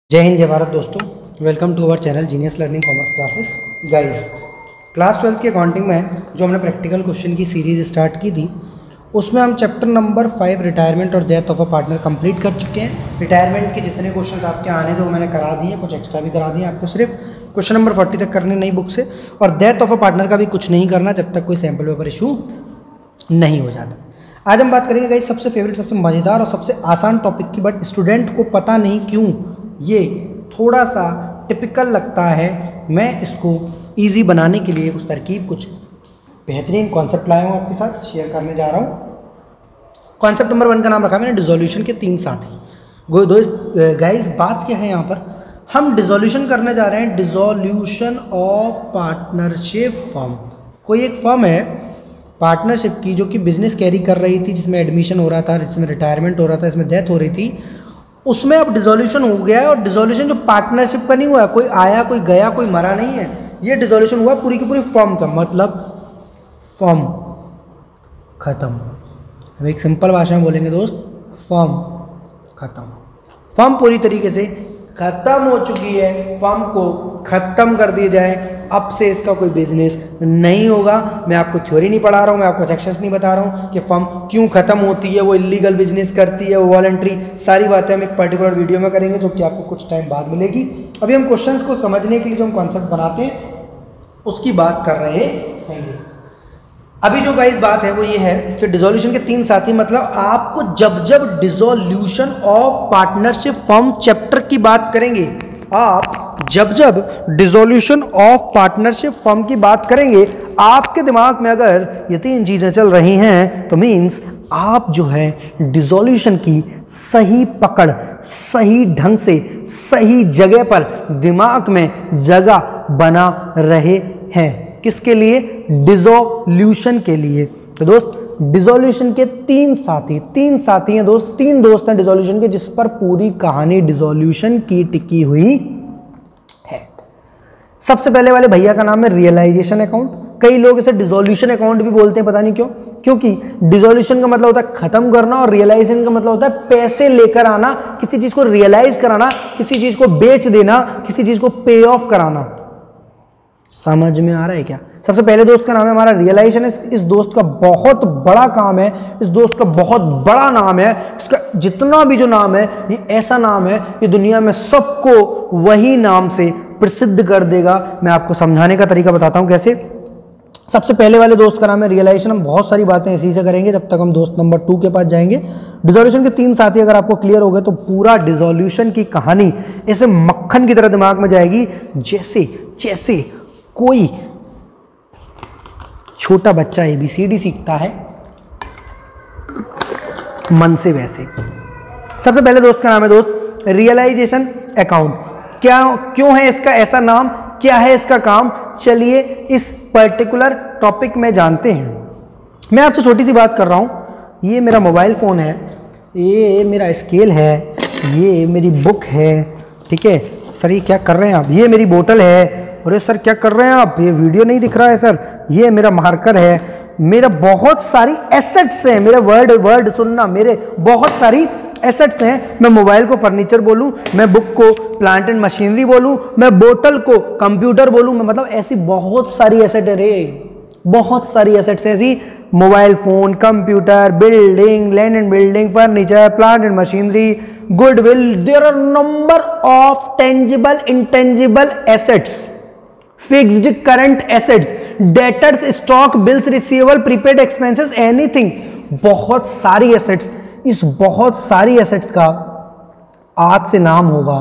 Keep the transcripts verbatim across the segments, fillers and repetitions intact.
जय हिंद जय भारत दोस्तों, welcome to our channel genius learning commerce classes. Guys, class twelfth की अकाउंटिंग में जो हमने प्रैक्टिकल क्वेश्चन की सीरीज स्टार्ट की थी, उसमें हम चैप्टर नंबर फाइव रिटायरमेंट और death of a partner complete कर चुके हैं। रिटायरमेंट के जितने क्वेश्चन आपके आने थे वो मैंने करा दिए, कुछ एक्स्ट्रा भी करा दिए। आपको सिर्फ क्वेश्चन नंबर फोर्टी तक करने नई बुक से, और डेथ ऑफ अ पार्टनर का भी कुछ नहीं करना जब तक कोई सैम्पल पेपर इशू नहीं हो जाता। आज हम बात करेंगे गाइस सबसे फेवरेट, सबसे मज़ेदार और सबसे आसान टॉपिक की, बट स्टूडेंट को पता नहीं क्यों ये थोड़ा सा टिपिकल लगता है। मैं इसको इजी बनाने के लिए कुछ तरकीब, कुछ बेहतरीन कॉन्सेप्ट लाया हूँ, आपके साथ शेयर करने जा रहा हूँ। कॉन्सेप्ट नंबर वन का नाम रखा मैंने डिसोल्यूशन के तीन साथी। गो दोस्त गाइस, बात क्या है यहाँ पर, हम डिसोल्यूशन करने जा रहे हैं, डिसोल्यूशन ऑफ पार्टनरशिप फर्म। कोई एक फर्म है पार्टनरशिप की जो कि बिजनेस कैरी कर रही थी, जिसमें एडमिशन हो रहा था, जिसमें रिटायरमेंट हो रहा था, इसमें डेथ हो रही थी, उसमें अब डिसोल्यूशन हो गया है। और डिसोल्यूशन जो पार्टनरशिप का नहीं हुआ, कोई आया कोई गया कोई मरा नहीं है, ये डिसोल्यूशन हुआ पूरी की पूरी फर्म का। मतलब फर्म खत्म। हम एक सिंपल भाषा में बोलेंगे दोस्त, फर्म खत्म। फर्म पूरी तरीके से खत्म हो चुकी है, फर्म को खत्म कर दिया जाए, अब से इसका कोई बिजनेस नहीं होगा। मैं आपको थ्योरी नहीं पढ़ा रहा हूँ, मैं आपको सेक्शंस नहीं बता रहा हूँ कि फर्म क्यों खत्म होती है, वो इलीगल बिजनेस करती है, वो वॉलंटरी, सारी बातें हम एक पर्टिकुलर वीडियो में करेंगे जो कि आपको कुछ टाइम बाद मिलेगी। अभी हम क्वेश्चंस को समझने के लिए जो हम कॉन्सेप्ट बनाते हैं उसकी बात कर रहे हैं। अभी जो गाइस बात है वो ये है कि डिसोल्यूशन के तीन साथी, मतलब आपको जब जब dissolution of partnership firm chapter की बात करेंगे, आप जब जब डिसोल्यूशन ऑफ पार्टनरशिप फर्म की बात करेंगे, आपके दिमाग में अगर ये तीन चीज़ें चल रही हैं तो मीन्स आप जो है डिसोल्यूशन की सही पकड़, सही ढंग से, सही जगह पर दिमाग में जगह बना रहे हैं। किसके लिए? डिसोल्यूशन के लिए। तो दोस्त, डिसोल्यूशन के तीन साथी, तीन साथी हैं दोस्त, तीन दोस्त हैं डिसोल्यूशन के, जिस पर पूरी कहानी डिसोल्यूशन की टिकी हुई है। सबसे पहले वाले भैया का नाम है रियलाइजेशन अकाउंट। कई लोग इसे डिसोल्यूशन अकाउंट भी बोलते हैं, पता नहीं क्यों, क्योंकि डिसोल्यूशन का मतलब होता है खत्म करना और रियलाइजेशन का मतलब होता है पैसे लेकर आना, किसी चीज को रियलाइज कराना, किसी चीज को बेच देना, किसी चीज को पे ऑफ कराना। समझ में आ रहा है क्या? सबसे पहले दोस्त का नाम है हमारा रियलाइजेशन। इस, इस दोस्त का बहुत बड़ा काम है, इस दोस्त का बहुत बड़ा नाम है, इसका जितना भी जो नाम है ये ऐसा नाम है ये दुनिया में सबको वही नाम से प्रसिद्ध कर देगा। मैं आपको समझाने का तरीका बताता हूं कैसे। सबसे पहले वाले दोस्त का नाम है रियलाइजेशन। हम बहुत सारी बातें इसी से करेंगे जब तक हम दोस्त नंबर टू के पास जाएंगे। डिसोल्यूशन के तीन साथी अगर आपको क्लियर हो गए तो पूरा डिसोल्यूशन की कहानी ऐसे मक्खन की तरह दिमाग में जाएगी, जैसे जैसे कोई छोटा बच्चा एबीसीडी सीखता है मन से, वैसे। सबसे पहले दोस्त का नाम है दोस्त रियलाइजेशन अकाउंट। क्या क्यों है इसका ऐसा नाम, क्या है इसका काम, चलिए इस पर्टिकुलर टॉपिक में जानते हैं। मैं आपसे छोटी सी बात कर रहा हूं। ये मेरा मोबाइल फोन है, ये मेरा स्केल है, ये मेरी बुक है, ठीक है सर। ये क्या कर रहे हैं आप? ये मेरी बोतल है। अरे सर क्या कर रहे हैं आप? ये वीडियो नहीं दिख रहा है सर। ये मेरा मार्कर है। मेरा बहुत सारी एसेट्स हैं, मेरे वर्ड वर्ड सुनना, मेरे बहुत सारी एसेट्स हैं। मैं मोबाइल को फर्नीचर बोलूं, मैं बुक को प्लांट एंड मशीनरी बोलूं, मैं बोतल को कंप्यूटर बोलूं, मैं मतलब ऐसी बहुत सारी एसेट है रे, बहुत सारी एसेट्स है ऐसी। Mobile phone, computer, building, land and building, furniture, plant and machinery, goodwill, there are number of tangible intangible assets, fixed current assets, debtors, stock, bills, receivable, prepaid expenses, anything. बहुत सारी assets. इस बहुत सारी assets का आज से नाम होगा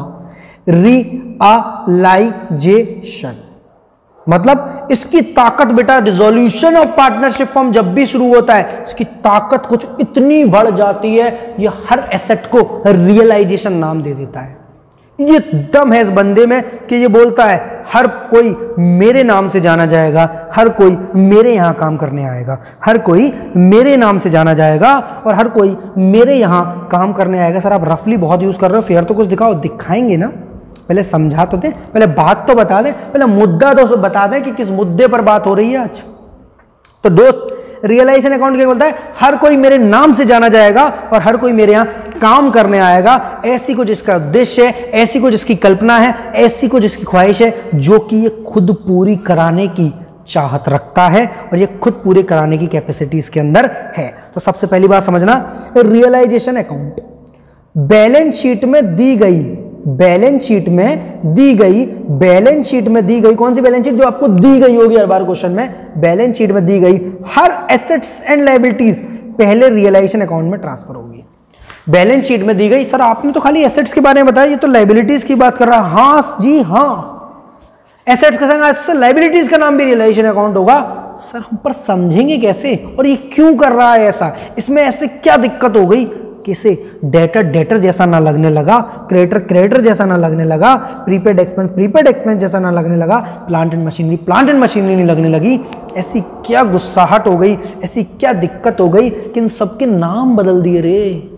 रियलाइजेशन। मतलब इसकी ताकत बेटा, डिसोल्यूशन ऑफ पार्टनरशिप फर्म जब भी शुरू होता है इसकी ताकत कुछ इतनी बढ़ जाती है, ये हर एसेट को रियलाइजेशन नाम दे देता है। ये दम है इस बंदे में कि ये बोलता है हर कोई मेरे नाम से जाना जाएगा, हर कोई मेरे यहाँ काम करने आएगा, हर कोई मेरे नाम से जाना जाएगा और हर कोई मेरे यहाँ काम करने आएगा। सर आप रफली बहुत यूज कर रहे हो, फेयर तो कुछ दिखाओ। दिखाएंगे ना, पहले समझा तो दें, पहले बात तो बता दें, पहले मुद्दा तो बता दें कि किस मुद्दे पर बात हो रही है आज। तो दोस्त रियलाइजेशन अकाउंट क्या बोलता है? हर कोई मेरे नाम से जाना जाएगा और हर कोई मेरे यहाँ काम करने आएगा, ऐसी को जिसका उद्देश्य है, ऐसी को जिसकी कल्पना है, ऐसी को जिसकी ख्वाहिश है, जो कि ये खुद पूरी कराने की चाहत रखता है और ये खुद पूरे कराने की कैपेसिटी इसके अंदर है। तो सबसे पहली बात समझना, रियलाइजेशन अकाउंट बैलेंस शीट में दी गई, बैलेंस शीट में दी गई, बैलेंस शीट में दी गई कौन सी बैलेंस शीट, जो आपको दी गई होगी हर बार क्वेश्चन में, बैलेंस शीट में दी गई हर एसेट्स एंड लायबिलिटीज पहले रियलाइजेशन अकाउंट में ट्रांसफर होगी। बैलेंस शीट में दी गई, सर आपने तो खाली एसेट्स के बारे में बताया, ये तो लायबिलिटीज की बात कर रहा है। हाँ जी हाँ, एसेट्स के संग लायबिलिटीज का नाम भी रियलाइजेशन अकाउंट होगा। सर हम पर समझेंगे कैसे और ये क्यों कर रहा है ऐसा, इसमें ऐसे क्या दिक्कत हो गई, किसे डेटर डेटर जैसा ना लगने लगा, क्रेडिटर क्रेडिटर जैसा ना लगने लगा, प्रीपेड एक्सपेंस प्रीपेड एक्सपेंस जैसा ना लगने लगा, plant and machinery plant and machinery नहीं लगने लगी। ऐसी क्या गुस्साहट हो गई, ऐसी क्या दिक्कत हो गई कि इन सबके नाम बदल दिए रे।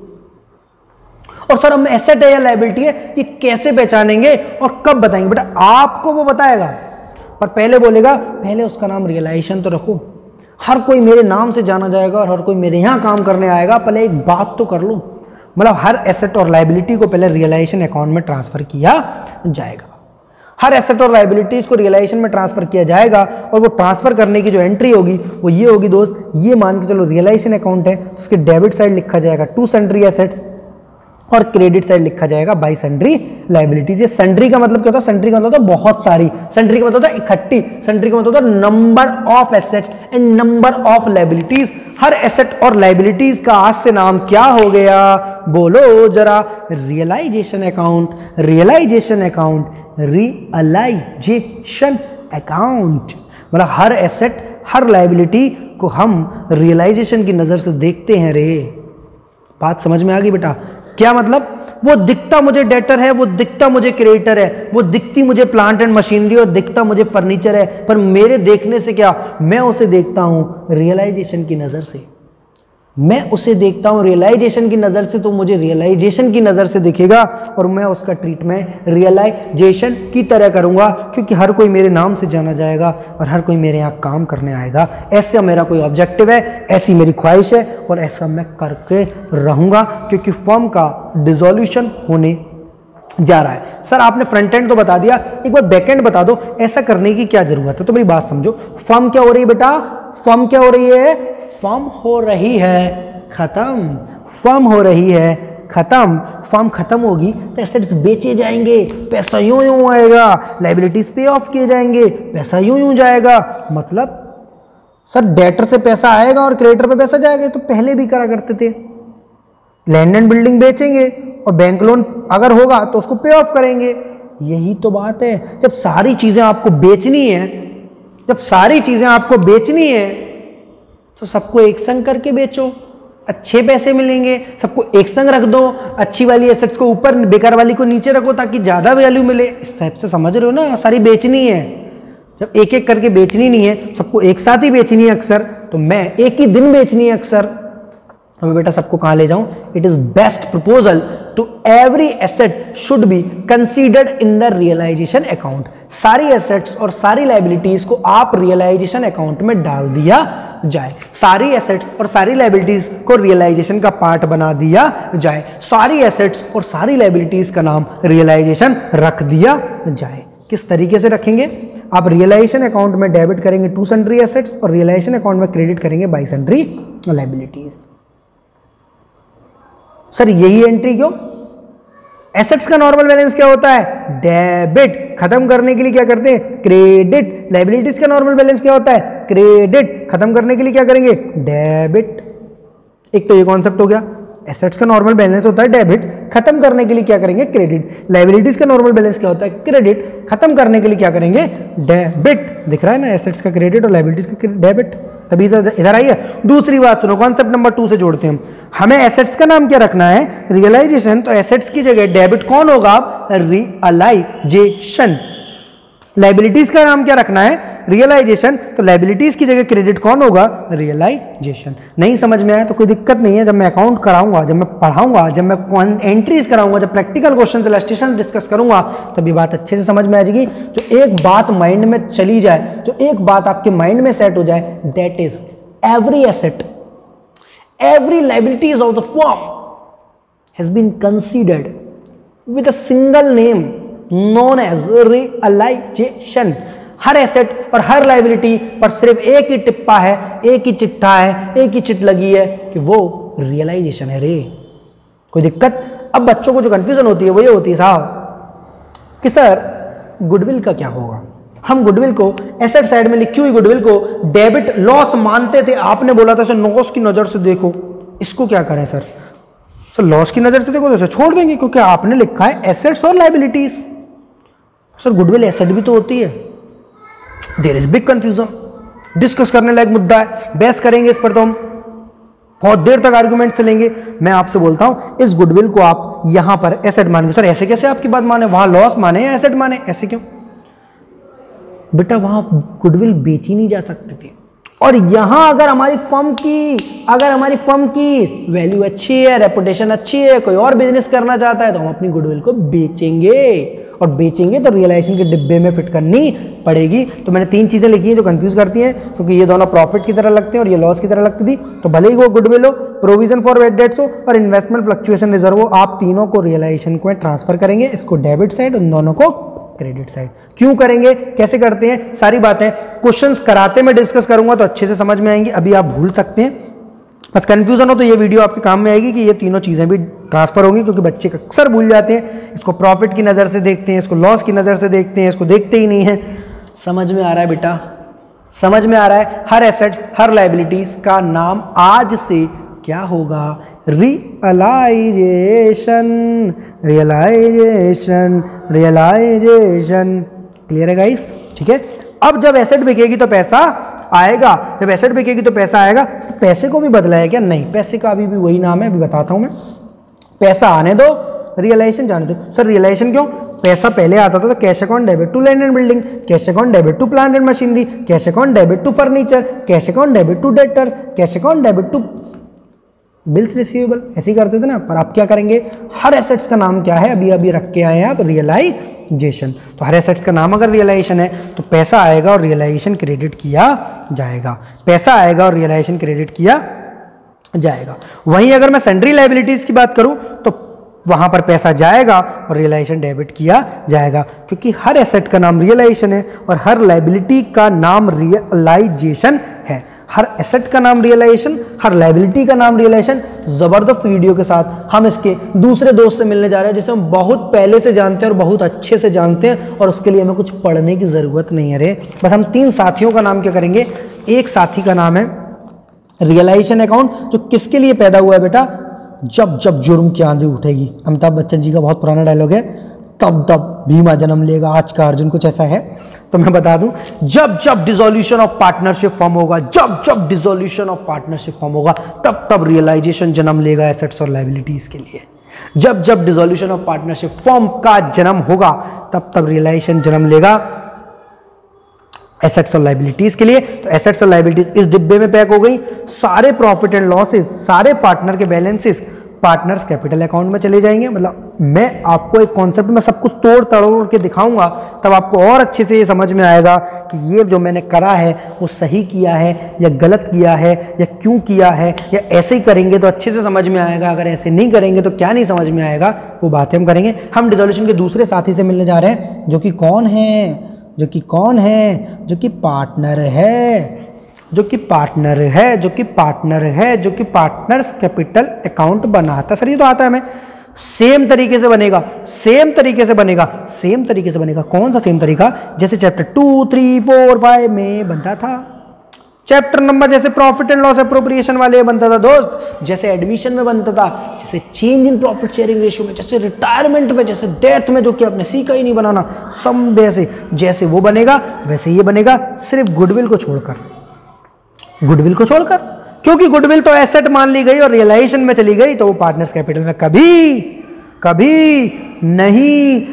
और सर हम एसेट है या लायबिलिटी है ये कैसे पहचानेंगे और कब बताएंगे, बेटा आपको वो बताएगा, पर पहले बोलेगा पहले उसका नाम रियलाइजेशन तो रखो, हर कोई मेरे नाम से जाना जाएगा और हर कोई मेरे यहां काम करने आएगा, पहले एक बात तो कर लो, मतलब हर एसेट और लायबिलिटी को पहले रियलाइजेशन अकाउंट में ट्रांसफर किया जाएगा। हर एसेट और लायबिलिटीज को रियलाइजेशन में ट्रांसफर किया जाएगा और वो ट्रांसफर करने की जो एंट्री होगी वो ये होगी दोस्त, ये मान के चलो रियलाइजेशन अकाउंट है, उसके डेबिट साइड लिखा जाएगा टू सन्ड्री एसेट्स और क्रेडिट साइड लिखा जाएगा बाई सन्ड्री लायबिलिटीज। ये सन्ड्री का मतलब क्या होता है, सन्ड्री का मतलब होता है बहुत सारी, सन्ड्री का मतलब होता है इकट्ठी, सन्ड्री का मतलब होता है number of assets and number of liabilities. हर एसेट और लायबिलिटीज का आज से नाम क्या हो गया, बोलो जरा, realisation account, realisation account, realisation account. मतलब हर एसेट हर लायबिलिटी को हम रियलाइजेशन की नजर से देखते हैं रे। बात समझ में आ गई बेटा, क्या मतलब, वो दिखता मुझे डेटर है, वो दिखता मुझे क्रेडिटर है, वो दिखती मुझे प्लांट एंड मशीनरी और दिखता मुझे फर्नीचर है, पर मेरे देखने से क्या, मैं उसे देखता हूं रियलाइजेशन की नजर से, मैं उसे देखता हूं रियलाइजेशन की नजर से, तो मुझे रियलाइजेशन की नजर से दिखेगा और मैं उसका ट्रीटमेंट रियलाइजेशन की तरह करूंगा, क्योंकि हर कोई मेरे नाम से जाना जाएगा और हर कोई मेरे यहाँ काम करने आएगा। ऐसा मेरा कोई ऑब्जेक्टिव है, ऐसी मेरी ख्वाहिश है और ऐसा मैं करके रहूंगा, क्योंकि फर्म का डिसोल्यूशन होने जा रहा है। सर आपने फ्रंट एंड तो बता दिया, एक बार बैक एंड बता दो, ऐसा करने की क्या जरूरत है। तो मेरी बात समझो, फर्म क्या हो रही है बेटा, फर्म क्या हो रही है, फर्म हो रही है खत्म, फर्म हो रही है खत्म। फर्म खत्म होगी तो एसेट्स बेचे जाएंगे, पैसा यूं यूं आएगा, लायबिलिटीज पे ऑफ किए जाएंगे, पैसा यूं यूं जाएगा। मतलब सर डेटर से पैसा आएगा और क्रेडिटर पे पैसा जाएगा, तो पहले भी करा करते थे। लैंड एंड बिल्डिंग बेचेंगे और बैंक लोन अगर होगा तो उसको पे ऑफ करेंगे, यही तो बात है। जब सारी चीजें आपको बेचनी है, जब सारी चीजें आपको बेचनी है तो सबको एक संग करके बेचो, अच्छे पैसे मिलेंगे। सबको एक संग रख दो, अच्छी वाली एसेट्स को ऊपर, बेकार वाली को नीचे रखो ताकि ज्यादा वैल्यू मिले। इस टाइप से समझ रहे हो ना, सारी बेचनी है। जब एक एक करके बेचनी नहीं है, सबको एक साथ ही बेचनी है अक्सर, तो मैं एक ही दिन बेचनी है अक्सर, तो मैं बेटा सबको कहां ले जाऊं, it is best proposal to every asset should be considered in the realisation account. सारी एसेट्स और सारी लायबिलिटीज को आप रियलाइजेशन अकाउंट में डाल दिया जाए, सारी एसेट्स और सारी लायबिलिटीज को रियलाइजेशन का पार्ट बना दिया जाए, सारी एसेट्स और सारी लायबिलिटीज का नाम रियलाइजेशन रख दिया जाए। किस तरीके से रखेंगे, आप रियलाइजेशन अकाउंट में डेबिट करेंगे टू सन्ड्री एसेट्स और रियलाइजेशन अकाउंट में क्रेडिट करेंगे बाई सन्ड्री लायबिलिटीज। सर यही एंट्री क्यों, एसेट्स का नॉर्मल बैलेंस क्या होता है, डेबिट, खत्म करने के लिए क्या करते हैं, क्रेडिट। लायबिलिटीज का नॉर्मल बैलेंस क्या होता है, क्रेडिट, खत्म करने के लिए क्या करेंगे, डेबिट। एक तो ये कॉन्सेप्ट हो गया, एसेट्स का नॉर्मल बैलेंस होता है डेबिट, खत्म करने के लिए क्या करेंगे, क्रेडिट। लायबिलिटीज का नॉर्मल बैलेंस क्या होता है, क्रेडिट, खत्म करने के लिए क्या करेंगे, डेबिट। दिख रहा है ना, एसेट्स का क्रेडिट और लायबिलिटीज का डेबिट, तभी तो इधर आई है। दूसरी बात सुनो, कॉन्सेप्ट नंबर टू से जोड़ते हैं हम। हमें एसेट्स का नाम क्या रखना है, रियलाइजेशन, तो एसेट्स की जगह डेबिट कौन होगा, रियलाइजेशन। लायबिलिटीज का नाम क्या रखना है, रियलाइजेशन, तो लायबिलिटीज की जगह क्रेडिट कौन होगा, रियलाइजेशन। नहीं समझ में आया तो कोई दिक्कत नहीं है, जब मैं अकाउंट कराऊंगा, जब मैं पढ़ाऊंगा, जब मैं एंट्रीज कराऊंगा, जब प्रैक्टिकल क्वेश्चन इलस्ट्रेशन डिस्कस करूंगा, तब ये बात अच्छे से समझ में आ जाएगी। जो एक बात माइंड में चली जाए, जो एक बात आपके माइंड में सेट हो जाए, that is every asset, every liabilities of the firm has been considered with a single name known as realisation. हर एसेट और हर लाइबिलिटी पर सिर्फ एक ही टिप्पा है, एक ही चिट्ठा है, एक ही चिट लगी है कि वो रियलाइजेशन है रे। कोई दिक्कत? अब बच्चों को जो कंफ्यूजन होती है वो ये होती है साहब कि सर गुडविल का क्या होगा। हम गुडविल को एसेट साइड में लिखी हुई गुडविल को डेबिट लॉस मानते थे, आपने बोला था सर लॉस की नजर से देखो, इसको क्या करें सर? सर लॉस की नजर से देखो तो इसे छोड़ देंगे क्योंकि आपने लिखा है एसेट्स और लाइबिलिटीज। सर गुडविल एसेट भी तो होती है। There is big confusion, discuss करने लायक मुद्दा है, बहस करेंगे इस पर तो हम बहुत देर तक आर्गुमेंट चलेंगे। मैं आपसे बोलता हूं इस गुडविल को आप यहां पर एसेट मानेंगे। सर ऐसे कैसे आपकी बात माने, वहां लॉस माने या एसेट माने, ऐसे क्यों? बेटा वहां गुडविल बेची नहीं जा सकती थी और यहां अगर हमारी फर्म की अगर हमारी फर्म की वैल्यू अच्छी है, रेपुटेशन अच्छी है, कोई और बिजनेस करना चाहता है तो हम अपनी गुडविल को बेचेंगे और बेचेंगे तो रियलाइजेशन के डिब्बे में फिट करनी पड़ेगी। तो मैंने तीन चीजें लिखी हैं जो कंफ्यूज करती हैं क्योंकि ये दोनों प्रॉफिट की तरह लगते हैं और ये लॉस की तरह लगती थी। तो भले ही वो गुडविल हो, प्रोविजन फॉर बैड डेट्स हो और इन्वेस्टमेंट फ्लक्चुएशन रिजर्व हो, आप तीनों को रियलाइजेशन को ट्रांसफर करेंगे, इसको डेबिट साइड, उन दोनों को क्रेडिट साइड। क्यों करेंगे, कैसे करते हैं, सारी बातें क्वेश्चंस कराते मैं डिस्कस करूंगा तो अच्छे से समझ में आएंगी। अभी आप भूल सकते हैं, बस कंफ्यूजन हो तो ये वीडियो आपके काम में आएगी कि ये तीनों चीजें भी ट्रांसफर होंगी क्योंकि बच्चे अक्सर भूल जाते हैं। इसको प्रॉफिट की नज़र से देखते हैं, इसको लॉस की नज़र से देखते हैं, इसको देखते ही नहीं है। समझ में आ रहा है बेटा? समझ में आ रहा है? हर एसेट हर लाइबिलिटीज का नाम आज से क्या होगा? Realisation, realisation, realisation. क्लियर है गाइस? ठीक है। अब जब एसेट बिकेगी तो पैसा आएगा, जब एसेट बिकेगी तो पैसा आएगा। पैसे को भी बदला है क्या? नहीं, पैसे का अभी भी वही नाम है, अभी बताता हूं मैं। पैसा आने दो, रियलाइजेशन जाने दो। सर रियलाइजेशन क्यों? पैसा पहले आता था तो cash account debit to land and building, cash account debit to plant and machinery, cash account debit to furniture, cash account debit to debtors, cash account debit to bills receivable, ऐसे ही करते थे ना। पर आप क्या करेंगे, हर एसेट्स का नाम क्या है, अभी अभी रख के आए हैं आप, रियलाइजेशन। तो हर एसेट्स का नाम अगर रियलाइजेशन है तो पैसा आएगा और रियलाइजेशन क्रेडिट किया जाएगा, पैसा आएगा और रियलाइजेशन क्रेडिट किया जाएगा। वहीं अगर मैं सैंड्री लाइबिलिटीज की बात करूं तो वहां पर पैसा जाएगा और रियलाइजेशन डेबिट किया जाएगा क्योंकि हर एसेट का नाम रियलाइजेशन है और हर लाइबिलिटी का नाम रियलाइजेशन है। हर एसेट का नाम रियलाइजेशन, हर लाइबिलिटी का नाम रियलाइजेशन। जबरदस्त वीडियो के साथ हम इसके दूसरे दोस्त से मिलने जा रहे हैं जिसे हम बहुत पहले से जानते हैं और बहुत अच्छे से जानते हैं और उसके लिए हमें कुछ पढ़ने की जरूरत नहीं है रे। बस हम तीन साथियों का नाम क्या करेंगे। एक साथी का नाम है रियलाइजेशन अकाउंट, जो किसके लिए पैदा हुआ है बेटा? जब जब जुर्म की आंधी उठेगी, अमिताभ बच्चन जी का बहुत पुराना डायलॉग है, तब तब भीमा जन्म लेगा, आज का अर्जुन, कुछ ऐसा है। तो मैं बता दूं, जब जब डिसोल्यूशन ऑफ पार्टनरशिप फॉर्म होगा, जब जब डिसोल्यूशन ऑफ पार्टनरशिप फॉर्म होगा, तब तब रियलाइजेशन जन्म लेगा एसेट्स और लायबिलिटीज के लिए। जब जब डिसोल्यूशन ऑफ पार्टनरशिप फॉर्म का जन्म होगा, तब तब रियलाइजेशन जन्म लेगा एसेट्स और लायबिलिटीज के लिए। तो एसेट्स और लायबिलिटीज इस डिब्बे में पैक हो गई। सारे प्रॉफिट एंड लॉसेस, सारे पार्टनर के बैलेंसेस पार्टनर्स कैपिटल अकाउंट में चले जाएंगे। मतलब मैं आपको एक कॉन्सेप्ट में सब कुछ तोड़ तड़ोड़ के दिखाऊंगा, तब आपको और अच्छे से ये समझ में आएगा कि ये जो मैंने करा है वो सही किया है या गलत किया है या क्यों किया है, या ऐसे ही करेंगे तो अच्छे से समझ में आएगा, अगर ऐसे नहीं करेंगे तो क्या नहीं समझ में आएगा, वो बातें हम करेंगे। हम डिसोल्यूशन के दूसरे साथी से मिलने जा रहे हैं जो कि कौन है, जो कि कौन है, जो कि पार्टनर है, जो कि पार्टनर है, जो कि पार्टनर है, जो कि पार्टनर्स कैपिटल अकाउंट बनाता। सर ये तो आता है हमें। सेम तरीके से बनेगा, सेम तरीके से बनेगा, सेम तरीके से बनेगा। कौन सा सेम तरीका? जैसे chapter two three four five में बनता था। चैप्टर नंबर जैसे प्रॉफिट एंड लॉस अप्रोप्रिएशन वाले बनता था दोस्त, जैसे एडमिशन में बनता था, जैसे change in profit sharing ratio में, जैसे रिटायरमेंट में, जैसे डेथ में, जो कि आपने सीखा ही नहीं बनाना, सब वैसे जैसे वो बनेगा वैसे ये बनेगा, सिर्फ गुडविल को छोड़कर, गुडविल को छोड़कर, क्योंकि गुडविल तो एसेट मान ली गई और रियलाइजेशन में चली गई, तो वो पार्टनर्स कैपिटल में कभी कभी नहीं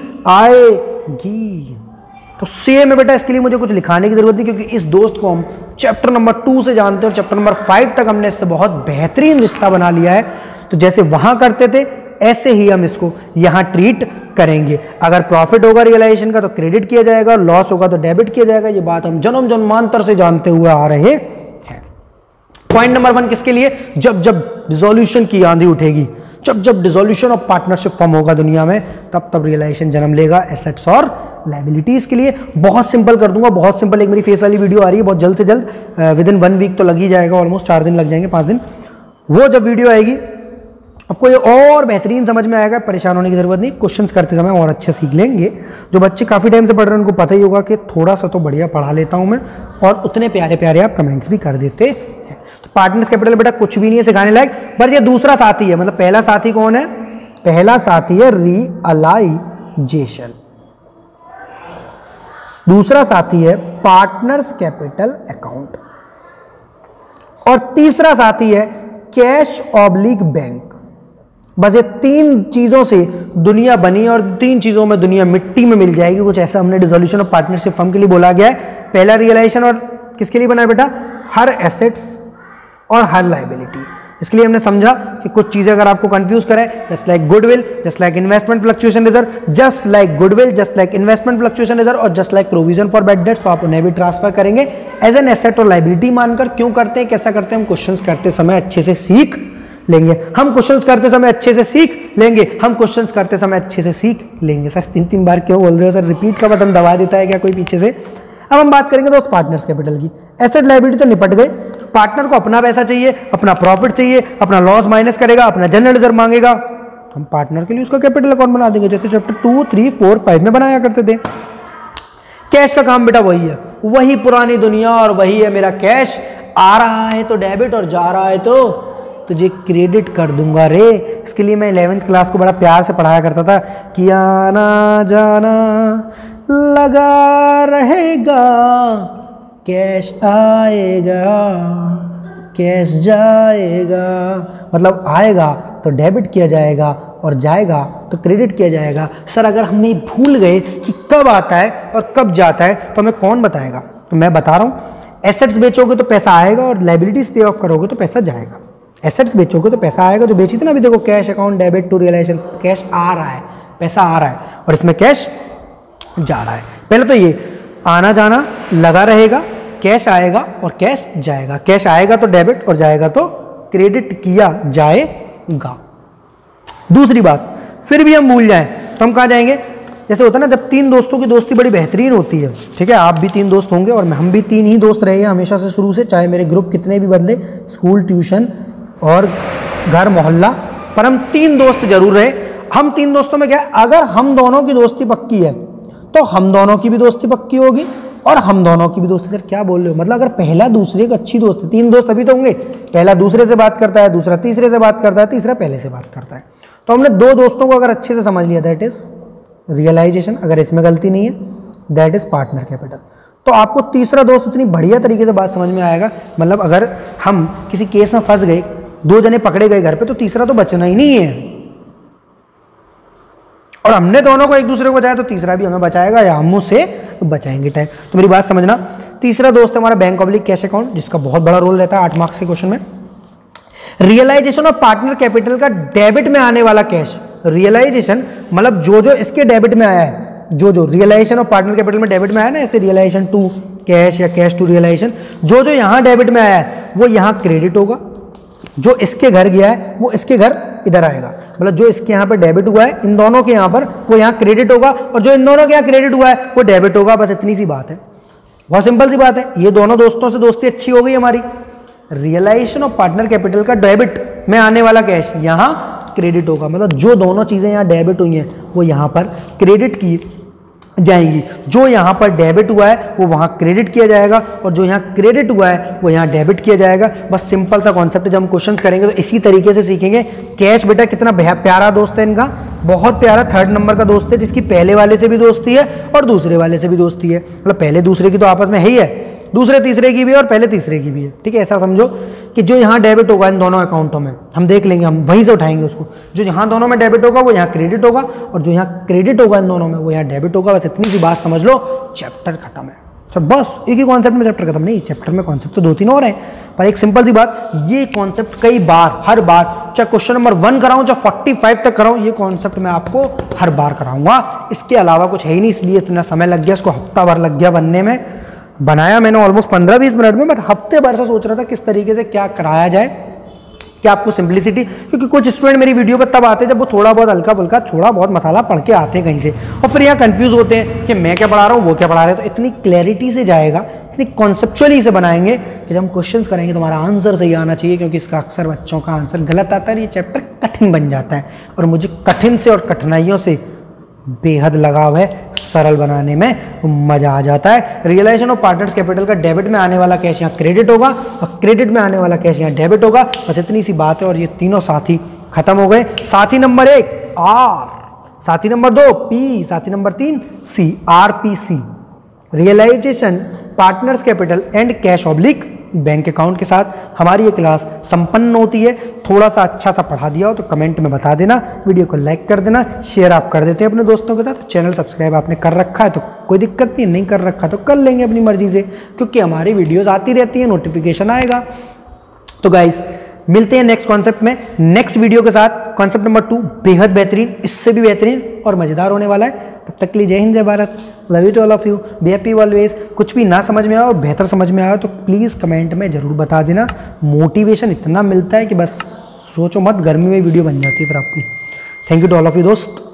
आएगी। तो सेम है बेटा, इसके लिए मुझे कुछ लिखाने की जरूरत नहीं, क्योंकि इस दोस्त को हम चैप्टर नंबर टू से जानते हैं और चैप्टर नंबर फाइव तक हमने इससे बहुत बेहतरीन रिश्ता बना लिया है। तो जैसे वहां करते थे ऐसे ही हम इसको यहां ट्रीट करेंगे। अगर प्रॉफिट होगा रियलाइजेशन का तो क्रेडिट किया जाएगा, लॉस होगा तो डेबिट किया जाएगा। ये बात हम जन्म जन्मांतर से जानते हुए आ रहे हैं। पॉइंट नंबर वन किसके लिए? जब जब डिसोल्यूशन की आंधी उठेगी, जब जब डिसोल्यूशन ऑफ पार्टनरशिप फॉर्म होगा दुनिया में, तब तब रियलाइजेशन जन्म लेगा एसेट्स और लायबिलिटीज के लिए। बहुत सिंपल कर दूंगा, बहुत सिंपल। एक मेरी फेस वाली वीडियो आ रही है बहुत जल्द से जल्द, विद इन वन वीक तो लग ही जाएगा, ऑलमोस्ट चार दिन लग जाएंगे, पाँच दिन। वो जब वीडियो आएगी आपको ये और बेहतरीन समझ में आएगा, परेशान होने की जरूरत नहीं। क्वेश्चंस करते समय और अच्छे सीख लेंगे। जो बच्चे काफ़ी टाइम से पढ़ रहे हैं उनको पता ही होगा कि थोड़ा सा तो बढ़िया पढ़ा लेता हूँ मैं, और उतने प्यारे प्यारे आप कमेंट्स भी कर देते हैं। तो पार्टनर्स कैपिटल बेटा कुछ भी नहीं है सिखाने लायक, पर ये दूसरा साथी है। मतलब पहला साथी कौन है? पहला साथी है रियलाइजेशन, दूसरा साथी है पार्टनर्स कैपिटल अकाउंट, और तीसरा साथी है कैश ऑब्लिक बैंक। बस ये तीन चीजों से दुनिया बनी, और तीन चीजों में दुनिया मिट्टी में मिल जाएगी। कुछ ऐसा हमने डिसोल्यूशन ऑफ पार्टनरशिप फर्म के लिए बोला गया है। पहला रियलाइजेशन, और किसके लिए बना है बेटा? हर एसेट्स और हर लायबिलिटी। इसके लिए हमने समझा कि कुछ चीजें अगर आपको कंफ्यूज करें, just like goodwill, just like investment fluctuation reserve, just like goodwill, just like investment fluctuation reserve, और just like provision for bad debts, तो आप उन्हें भी ट्रांसफर करेंगे एज एन एसेट और लायबिलिटी मानकर। क्यों करते हैं, कैसा करते हैं? हम क्वेश्चंस करते समय अच्छे से सीख लेंगे। हम क्वेश्चंस करते समय अच्छे से सीख लेंगे। हम क्वेश्चंस करते समय अच्छे से सीख लेंगे। सर तीन तीन बार क्यों बोल रहे हो सर? रिपीट का बटन दबा देता है क्या कोई पीछे से? अब हम बात करेंगे दोस्त पार्टनर्स कैपिटल की। एसेट लायबिलिटी तो निपट गए। पार्टनर को अपना पैसा चाहिए, अपना प्रॉफिट चाहिए, अपना लॉस माइनस करेगा, अपना जनरल रिजर्व मांगेगा, तो हम पार्टनर के लिए उसका कैपिटल अकाउंट बना देंगे, जैसे chapter two three four five में बनाया करते थे। कैश का काम बेटा वही है, वही पुरानी दुनिया, और वही है मेरा कैश। आ रहा है तो डेबिट, और जा रहा है तो तुझे क्रेडिट कर दूंगा रे। इसके लिए मैं इलेवेंथ क्लास को बड़ा प्यार से पढ़ाया करता था कि आना जाना लगा रहेगा, कैश आएगा कैश जाएगा। मतलब आएगा तो डेबिट किया जाएगा, और जाएगा तो क्रेडिट किया जाएगा। सर अगर हम नहीं भूल गए कि कब आता है और कब जाता है, तो हमें कौन बताएगा? तो मैं बता रहा हूँ, एसेट्स बेचोगे तो पैसा आएगा, और लायबिलिटीज पे ऑफ करोगे तो पैसा जाएगा। एसेट्स बेचोगे तो पैसा आएगा, जो बेची थी ना अभी देखो, cash account debit to realisation, cash आ रहा है, पैसा आ रहा है, और इसमें कैश जा रहा है। पहले तो ये आना जाना लगा रहेगा, कैश आएगा और कैश जाएगा। कैश आएगा तो डेबिट, और जाएगा तो क्रेडिट किया जाएगा। दूसरी बात, फिर भी हम भूल जाएं तो हम कहाँ जाएंगे? जैसे होता है ना, जब तीन दोस्तों की दोस्ती बड़ी बेहतरीन होती है, ठीक है, आप भी तीन दोस्त होंगे और हम भी तीन ही दोस्त रहे हैं हमेशा से शुरू से, चाहे मेरे ग्रुप कितने भी बदले, स्कूल, ट्यूशन और घर, मोहल्ला, पर हम तीन दोस्त जरूर रहे। हम तीन दोस्तों में क्या है, अगर हम दोनों की दोस्ती पक्की है तो हम दोनों की भी दोस्ती पक्की होगी, और हम दोनों की भी दोस्ती। सर क्या बोल रहे हो? मतलब अगर पहला दूसरे की अच्छी दोस्त है, तीन दोस्त अभी तो होंगे, पहला दूसरे से बात करता है, दूसरा तीसरे से बात करता है, तीसरा पहले से बात करता है, तो हमने दो दोस्तों को अगर अच्छे से समझ लिया, दैट इज रियलाइजेशन। अगर इसमें गलती नहीं है, दैट इज पार्टनर कैपिटल। तो आपको तीसरा दोस्त इतनी बढ़िया तरीके से बात समझ में आएगा। मतलब अगर हम किसी केस में फंस गए, दो जने पकड़े गए घर पे, तो तीसरा तो बचना ही नहीं है, और हमने दोनों को एक दूसरे को बचाया तो तीसरा भी हमें बचाएगा, या हम उससे बचाएंगे टैग। तो मेरी बात समझना, तीसरा दोस्त है हमारा बैंक ऑब्लिक कैश अकाउंट, जिसका बहुत बड़ा रोल रहता है आठ मार्क्स के क्वेश्चन में। रियलाइजेशन ऑफ पार्टनर कैपिटल का डेबिट में आने वाला कैश। रियलाइजेशन मतलब जो जो इसके डेबिट में आया है, जो जो रियलाइजेशन ऑफ पार्टनर कैपिटल में डेबिट में आया ना, ऐसे रियलाइजेशन टू कैश या कैश टू रियलाइजेशन, जो जो यहाँ डेबिट में आया है वो यहाँ क्रेडिट होगा। जो इसके घर गया है वो इसके घर इधर आएगा। मतलब जो इसके यहाँ पर डेबिट हुआ है इन दोनों के यहाँ पर, वो यहाँ क्रेडिट होगा, और जो इन दोनों के यहाँ क्रेडिट हुआ है वो डेबिट होगा। बस इतनी सी बात है, बहुत सिंपल सी बात है। ये दोनों दोस्तों से दोस्ती अच्छी हो गई हमारी। रियलाइजेशन ऑफ पार्टनर कैपिटल का डेबिट में आने वाला कैश यहाँ क्रेडिट होगा। मतलब जो दोनों चीज़ें यहाँ डेबिट हुई हैं वो यहाँ पर क्रेडिट की जाएंगी। जो यहाँ पर डेबिट हुआ है वो वहाँ क्रेडिट किया जाएगा, और जो यहाँ क्रेडिट हुआ है वो यहाँ डेबिट किया जाएगा। बस सिंपल सा कॉन्सेप्ट है। जब हम क्वेश्चन करेंगे तो इसी तरीके से सीखेंगे। कैश बेटा कितना प्यारा दोस्त है इनका, बहुत प्यारा थर्ड नंबर का दोस्त है, जिसकी पहले वाले से भी दोस्ती है और दूसरे वाले से भी दोस्ती है। मतलब पहले दूसरे की तो आपस में है ही है, दूसरे तीसरे की भी और पहले तीसरे की भी है। ठीक है, ऐसा समझो कि जो यहाँ डेबिट होगा इन दोनों अकाउंटों में, हम देख लेंगे, हम वहीं से उठाएंगे उसको। जो यहाँ दोनों में डेबिट होगा वो यहाँ क्रेडिट होगा, और जो यहाँ क्रेडिट होगा इन दोनों में वो यहाँ डेबिट होगा। बस इतनी सी बात समझ लो, चैप्टर खत्म है। तो बस एक ही कॉन्सेप्ट में चैप्टर खत्म नहीं, चैप्टर में कॉन्सेप्ट तो दो तीन और हैं, पर एक सिंपल सी बात, ये कॉन्सेप्ट कई बार, हर बार, चाहे क्वेश्चन नंबर वन कराऊं चाहे फोर्टी फाइव तक कराऊं, ये कॉन्सेप्ट मैं आपको हर बार कराऊंगा। इसके अलावा कुछ है ही नहीं, इसलिए इतना समय लग गया, इसको हफ्ता भर लग गया बनने में। बनाया मैंने ऑलमोस्ट पंद्रह बीस मिनट में, बट हफ्ते भर से सोच रहा था किस तरीके से क्या कराया जाए, कि आपको सिंप्लिसिटी, क्योंकि कुछ स्टूडेंट मेरी वीडियो पर तब आते हैं जब वो थोड़ा बहुत हल्का फुल्का थोड़ा बहुत मसाला पढ़ के आते हैं कहीं से, और फिर यहाँ कंफ्यूज होते हैं कि मैं क्या पढ़ा रहा हूँ वो क्या पढ़ा रहे हैं। तो इतनी क्लैरिटी से जाएगा, इतनी कॉन्सेप्चुअली इसे बनाएंगे कि जब हम क्वेश्चंस करेंगे तो हमारा आंसर सही आना चाहिए, क्योंकि इसका अक्सर बच्चों का आंसर गलत आता है, ये चैप्टर कठिन बन जाता है। और मुझे कठिन से और कठिनाइयों से बेहद लगाव है, सरल बनाने में मजा आ जाता है। रियलाइजेशन ऑफ पार्टनर्स कैपिटल का डेबिट में आने वाला कैश यहाँ क्रेडिट होगा और क्रेडिट में आने वाला कैश यहाँ डेबिट होगा। बस इतनी सी बात है और ये तीनों साथी खत्म हो गए। साथी नंबर एक आर, साथी नंबर दो पी, साथी नंबर तीन C, R P C. Realisation partners capital and cash oblique bank account के साथ हमारी ये क्लास संपन्न होती है। थोड़ा सा अच्छा सा पढ़ा दिया हो तो कमेंट में बता देना, वीडियो को लाइक कर देना, शेयर आप कर देते हैं अपने दोस्तों के साथ। चैनल सब्सक्राइब आपने कर रखा है तो कोई दिक्कत नहीं, नहीं कर रखा तो कर लेंगे अपनी मर्जी से, क्योंकि हमारी वीडियोज़ आती रहती हैं, नोटिफिकेशन आएगा। तो गाइस मिलते हैं नेक्स्ट कॉन्सेप्ट में, नेक्स्ट वीडियो के साथ। कॉन्सेप्ट नंबर टू बेहद बेहतरीन, इससे भी बेहतरीन और मज़ेदार होने वाला है। तब तक के लिए जय हिंद, जय Bharat, love you to all of you, be happy always. कुछ भी ना समझ में आए और बेहतर समझ में आए तो प्लीज़ कमेंट में ज़रूर बता देना। मोटिवेशन इतना मिलता है कि बस सोचो मत, गर्मी में वीडियो बन जाती है फिर आपकी। Thank you to all of you दोस्त।